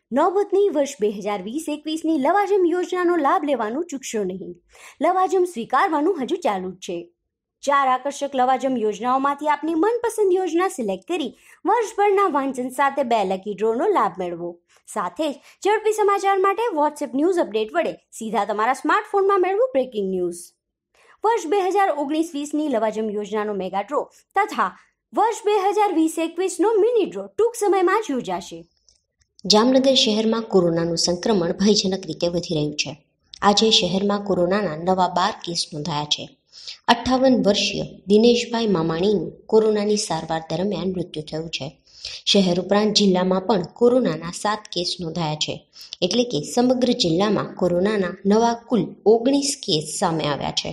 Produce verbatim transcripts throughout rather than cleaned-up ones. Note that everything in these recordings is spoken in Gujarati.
નોબતની વર્ષ બે હજાર વીસ એકવીસની લવાજમ યોજનાનો લાભ લેવાનું ચૂકશો નહીં. લવાજમ સ્વીકારવાનું હજુ ચાલુ જ છે. ચાર આકર્ષક લવાજમ યોજનાઓમાંથી આપની મનપસંદ યોજના સિલેક્ટ કરી વર્ષભરના વાંચન સાથે બે લકી ડ્રોનો લાભ મેળવો. સાથે જ ઝડપી સમાચાર માટે વોટ્સએપ ન્યૂઝ અપડેટ વડે સીધા તમારા સ્માર્ટફોનમાં મેળવો બ્રેકિંગ ન્યૂઝ. વર્ષ બે હજાર ઓગણીસ વીસની લવાજમ યોજનાનો મેગા ડ્રો તથા વર્ષ બે હજાર વીસ એકવીસનો મિની ડ્રો ટૂંક સમયમાં જ યોજાશે. જામનગર શહેરમાં કોરોનાનું સંક્રમણ ભયજનક રીતે વધી રહ્યું છે. આજે શહેરમાં કોરોનાના નવા બાર કેસ નોંધાયા છે. અઠ્ઠાવન વર્ષીય દિનેશભાઈ મામાણીનું કોરોનાની સારવાર દરમિયાન મૃત્યુ થયું છે. શહેર ઉપરાંત જિલ્લામાં પણ કોરોનાના સાત કેસ નોંધાયા છે. એટલે કે સમગ્ર જિલ્લામાં કોરોનાના નવા કુલ ઓગણીસ કેસ સામે આવ્યા છે.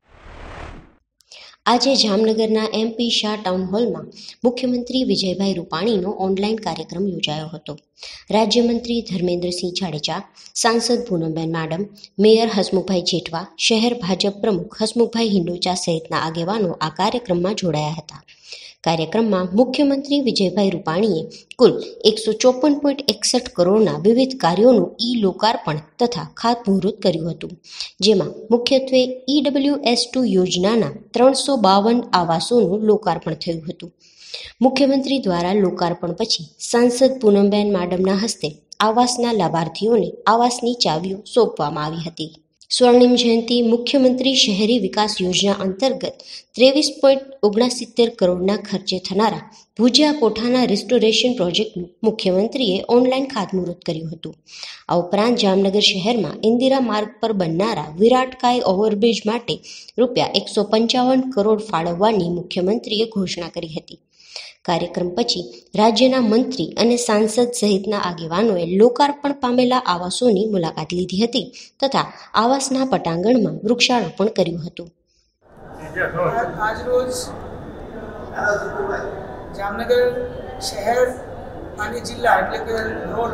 આજે જામનગરના એમપી શાહ ટાઉન હોલમાં મુખ્યમંત્રી વિજયભાઈ રૂપાણીનો ઓનલાઈન કાર્યક્રમ યોજાયો હતો. રાજ્યમંત્રી ધર્મેન્દ્રસિંહ જાડેજા, સાંસદ પૂનમબેન માડમ, મેયર હસમુખભાઈ જેઠવા, શહેર ભાજપ પ્રમુખ હસમુખભાઈ હિંડોચા સહિતના આગેવાનો આ કાર્યક્રમમાં જોડાયા હતા. કાર્યક્રમમાં મુખ્યમંત્રી વિજયભાઈ રૂપાણીએ કુલ એકસો ચોપન પોઈન્ટ એકસઠ કરોડના વિવિધ કાર્યોનું ઈ લોકાર્પણ તથા ખાતમુહૂર્ત કર્યું હતું. જેમાં મુખ્યત્વે ઈડબ્લ્યુએસ ટુ યોજનાના ત્રણસો બાવન આવાસોનું લોકાર્પણ થયું હતું. મુખ્યમંત્રી દ્વારા લોકાર્પણ પછી સાંસદ પૂનમબેન માડમના હસ્તે આવાસના લાભાર્થીઓને આવાસની ચાવીઓ સોંપવામાં આવી હતી. સ્વર્ણિમ જયંતિ મુખ્યમંત્રી શહેરી વિકાસ યોજના અંતર્ગત ત્રેવીસ પોઈન્ટ ઓગણસિત્તેર કરોડના ખર્ચે થનારા ભુજિયા કોઠાના રિસ્ટોરેશન પ્રોજેક્ટનું મુખ્યમંત્રીએ ઓનલાઈન ખાતમુહૂર્ત કર્યું હતું. આ ઉપરાંત જામનગર શહેરમાં ઇન્દિરા માર્ગ પર બનનારા વિરાટકાય ઓવરબ્રિજ માટે રૂપિયા એકસો પંચાવન કરોડ ફાળવવાની મુખ્યમંત્રીએ ઘોષણા કરી હતી. કાર્યક્રમ પછી રાજ્યના મંત્રી અને સાંસદ સહિતના આગેવાનોએ લોકાર્પણ પામેલા આવાસોની મુલાકાત લીધી હતી તથા આવાસના પટાંગણમાં વૃક્ષારોપણ કર્યું હતું. આજરોજ જામનગર શહેર અને જિલ્લા એટલે કે રોડ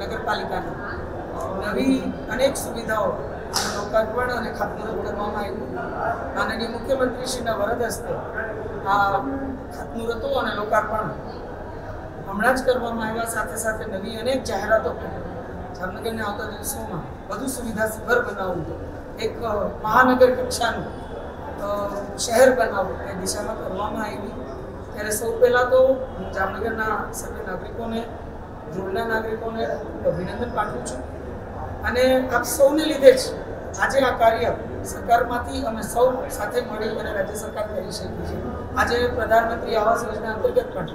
નગરપાલિકાની નવી અનેક સુવિધાઓ લોકાર્પણ અને ખાતમુહૂર્ત કરવામાં આવ્યું. માનનીય મુખ્યમંત્રીશ્રીના વરદ હસ્તે આ ખાતમુહૂર્તો અને લોકાર્પણ હમણાં જ કરવામાં આવ્યા. સાથે સાથે નવી અનેક જાહેરાતો પણ જામનગરને આવતા દિવસોમાં વધુ સુવિધાસભર બનાવવું, એક મહાનગર કક્ષાનું શહેર બનાવવું એ દિશામાં કરવામાં આવી. ત્યારે સૌ પહેલાં તો હું જામનગરના સભ્ય નાગરિકોને, ધ્રુવના નાગરિકોને અભિનંદન પાઠવું છું. અને આપ સૌને લીધે જ આજે આ કાર્ય સરકારમાંથી અમે સૌ સાથે મળી અને રાજ્ય સરકાર કરી શકી છે. આજે પ્રધાનમંત્રી આવાસ યોજના અંતર્ગત પણ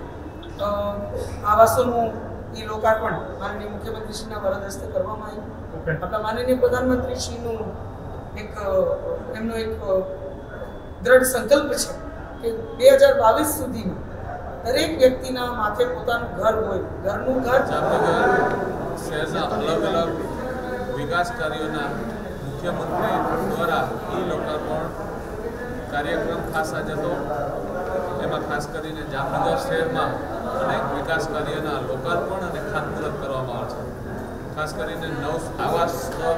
આવાસોનું ઈ લોકાર્પણ માનનીય મુખ્યમંત્રીશ્રીના વરદ હસ્તે કરવામાં આવ્યું. આપણા માનનીય પ્રધાનમંત્રીશ્રીનું એક એમનો એક દ્રઢ સંકલ્પ છે કે બે હજાર બાવીસ સુધીમાં દરેક વ્યક્તિના માથે પોતાનું ઘર હોય, ઘરનું ઘર. શહેરના અલગ અલગ વિકાસ કાર્યોના મુખ્યમંત્રી દ્વારા ઈ લોકાર્પણ કાર્યક્રમ ખાસ આજે હતો. એમાં ખાસ કરીને જામનગર શહેરમાં અનેક વિકાસ કાર્યના લોકાર્પણ અને ખાતમુહૂર્ત કરવામાં આવે છે. ખાસ કરીને નવ આવાસ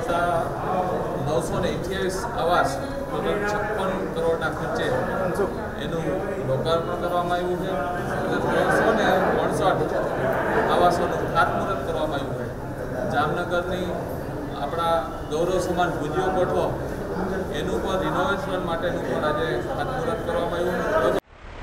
નવસો ને અઠ્યાવીસ આવાસ છપ્પન કરોડના ખર્ચે એનું લોકાર્પણ કરવામાં આવ્યું છે. અને ત્રણસો ને અડસઠ આવાસોનું ખાતમુહૂર્ત કરવામાં આવ્યું છે. જામનગરની આપણા ગૌરવ સમાન ભુજિયો કોઠો એનું પણ રિનોવેશન માટેનું પણ આજે ખાતમુહૂર્ત કરવામાં આવ્યું.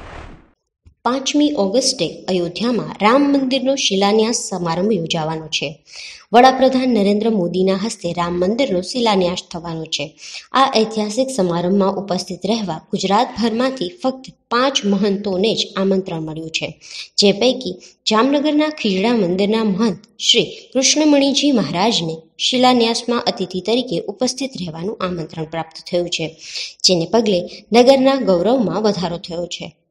પાંચમી ઓગસ્ટે અયોધ્યામાં રામ મંદિરનો શિલાન્યાસ સમારંભ યોજાવાનો છે. વડાપ્રધાન નરેન્દ્ર મોદીના હસ્તે રામ મંદિરનો શિલાન્યાસ થવાનો છે. આ ઐતિહાસિક સમારંભમાં ઉપસ્થિત રહેવા ગુજરાતભરમાંથી ફક્ત પાંચ મહંતોને જ આમંત્રણ મળ્યું છે. જે પૈકી જામનગરના ખીજડા મંદિરના મહંત શ્રી કૃષ્ણમણીજી મહારાજને શિલાન્યાસમાં અતિથિ તરીકે ઉપસ્થિત રહેવાનું આમંત્રણ પ્રાપ્ત થયું છે. જેને પગલે નગરના ગૌરવમાં વધારો થયો છે.